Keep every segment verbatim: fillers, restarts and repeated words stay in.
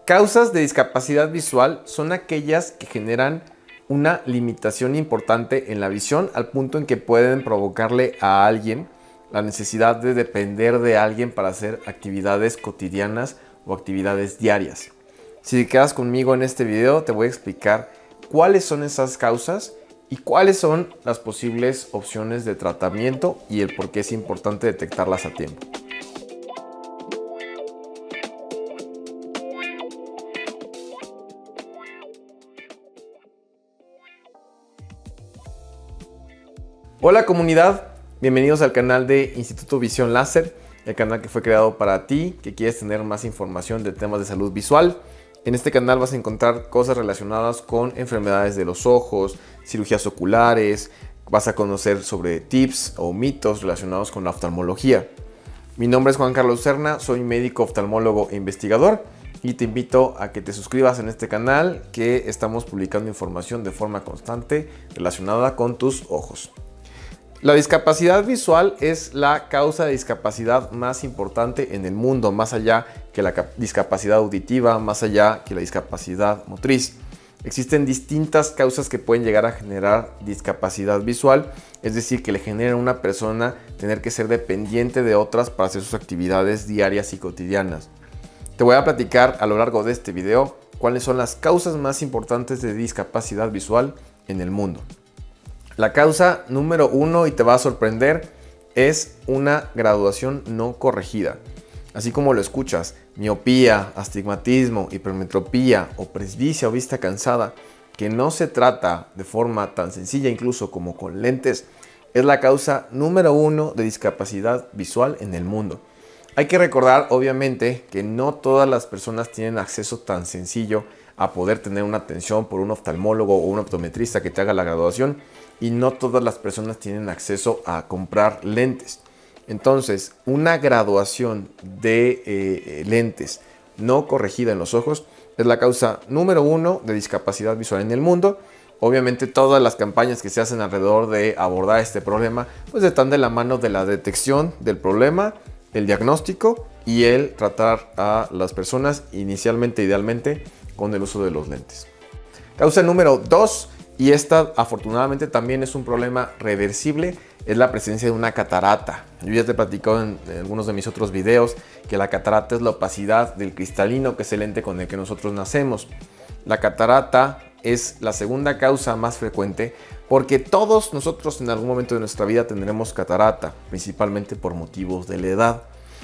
Causas de discapacidad visual son aquellas que generan una limitación importante en la visión al punto en que pueden provocarle a alguien la necesidad de depender de alguien para hacer actividades cotidianas o actividades diarias. Si te quedas conmigo en este video, te voy a explicar cuáles son esas causas y cuáles son las posibles opciones de tratamiento y el por qué es importante detectarlas a tiempo. Hola comunidad, bienvenidos al canal de Instituto Visión Láser, el canal que fue creado para ti, que quieres tener más información de temas de salud visual. En este canal vas a encontrar cosas relacionadas con enfermedades de los ojos, cirugías oculares, vas a conocer sobre tips o mitos relacionados con la oftalmología. Mi nombre es Juan Carlos Serna, soy médico oftalmólogo e investigador y te invito a que te suscribas en este canal, que estamos publicando información de forma constante relacionada con tus ojos. La discapacidad visual es la causa de discapacidad más importante en el mundo, más allá que la discapacidad auditiva, más allá que la discapacidad motriz. Existen distintas causas que pueden llegar a generar discapacidad visual, es decir, que le generan a una persona tener que ser dependiente de otras para hacer sus actividades diarias y cotidianas. Te voy a platicar a lo largo de este video cuáles son las causas más importantes de discapacidad visual en el mundo. La causa número uno, y te va a sorprender, es una graduación no corregida. Así como lo escuchas, miopía, astigmatismo, hipermetropía o presbicia o vista cansada, que no se trata de forma tan sencilla incluso como con lentes, es la causa número uno de discapacidad visual en el mundo. Hay que recordar, obviamente, que no todas las personas tienen acceso tan sencillo a poder tener una atención por un oftalmólogo o un optometrista que te haga la graduación, y no todas las personas tienen acceso a comprar lentes. Entonces, una graduación de eh, lentes no corregida en los ojos es la causa número uno de discapacidad visual en el mundo. Obviamente todas las campañas que se hacen alrededor de abordar este problema pues están de la mano de la detección del problema, el diagnóstico y el tratar a las personas inicialmente, idealmente, con el uso de los lentes. Causa número dos, y esta afortunadamente también es un problema reversible, es la presencia de una catarata. Yo ya te he platicado en, en algunos de mis otros videos que la catarata es la opacidad del cristalino, que es el lente con el que nosotros nacemos. La catarata es la segunda causa más frecuente porque todos nosotros en algún momento de nuestra vida tendremos catarata, principalmente por motivos de la edad.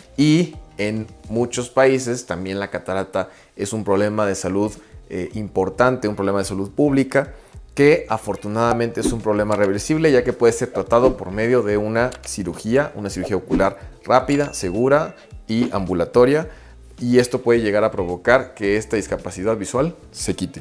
Y en muchos países también la catarata es un problema de salud eh, importante, un problema de salud pública, que afortunadamente es un problema reversible, ya que puede ser tratado por medio de una cirugía, una cirugía ocular rápida, segura y ambulatoria, y esto puede llegar a provocar que esta discapacidad visual se quite.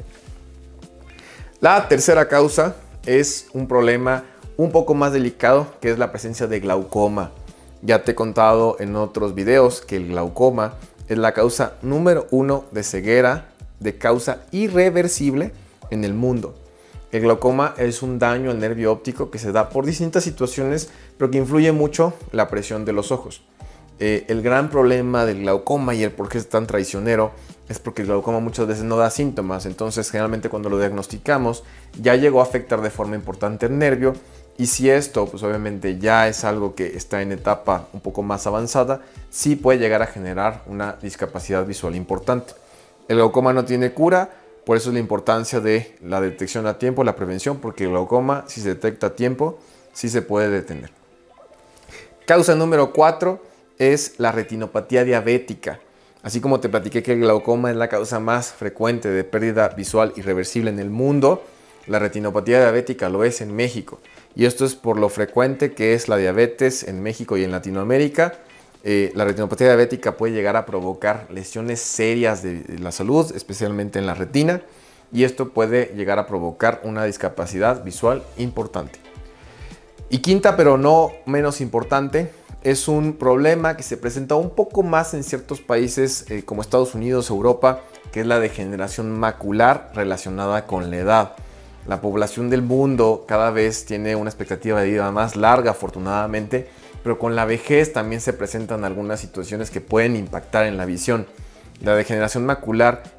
La tercera causa es un problema un poco más delicado, que es la presencia de glaucoma. Ya te he contado en otros videos que el glaucoma es la causa número uno de ceguera de causa irreversible en el mundo. El glaucoma es un daño al nervio óptico que se da por distintas situaciones, pero que influye mucho la presión de los ojos. Eh, el gran problema del glaucoma y el por qué es tan traicionero es porque el glaucoma muchas veces no da síntomas. Entonces, generalmente cuando lo diagnosticamos, ya llegó a afectar de forma importante el nervio. Y si esto, pues obviamente ya es algo que está en etapa un poco más avanzada, sí puede llegar a generar una discapacidad visual importante. El glaucoma no tiene cura. Por eso es la importancia de la detección a tiempo, la prevención, porque el glaucoma, si se detecta a tiempo, sí se puede detener. Causa número cuatro es la retinopatía diabética. Así como te platiqué que el glaucoma es la causa más frecuente de pérdida visual irreversible en el mundo, la retinopatía diabética lo es en México. Y esto es por lo frecuente que es la diabetes en México y en Latinoamérica. Eh, la retinopatía diabética puede llegar a provocar lesiones serias de, de la salud, especialmente en la retina, y esto puede llegar a provocar una discapacidad visual importante. Y quinta, pero no menos importante, es un problema que se presenta un poco más en ciertos países eh, como Estados Unidos, Europa, que es la degeneración macular relacionada con la edad. La población del mundo cada vez tiene una expectativa de vida más larga, afortunadamente, pero con la vejez también se presentan algunas situaciones que pueden impactar en la visión. La degeneración macular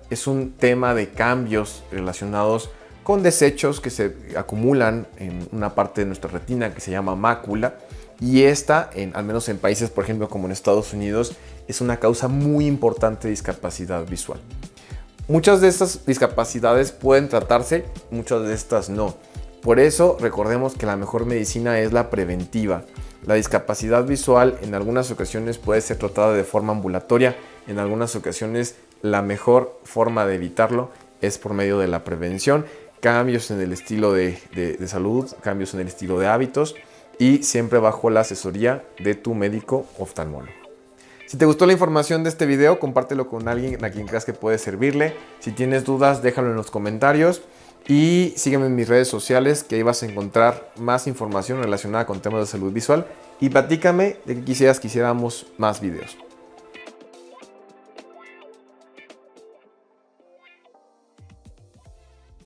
es un tema de cambios relacionados con desechos que se acumulan en una parte de nuestra retina que se llama mácula, y esta, en, al menos en países por ejemplo como en Estados Unidos, es una causa muy importante de discapacidad visual. Muchas de estas discapacidades pueden tratarse, muchas de estas no. Por eso recordemos que la mejor medicina es la preventiva. La discapacidad visual en algunas ocasiones puede ser tratada de forma ambulatoria, en algunas ocasiones la mejor forma de evitarlo es por medio de la prevención, cambios en el estilo de, de, de salud, cambios en el estilo de hábitos y siempre bajo la asesoría de tu médico oftalmólogo. Si te gustó la información de este video, compártelo con alguien a quien creas que puede servirle. Si tienes dudas, déjalo en los comentarios y sígueme en mis redes sociales, que ahí vas a encontrar más información relacionada con temas de salud visual, y platícame de qué quisieras que hiciéramos más videos.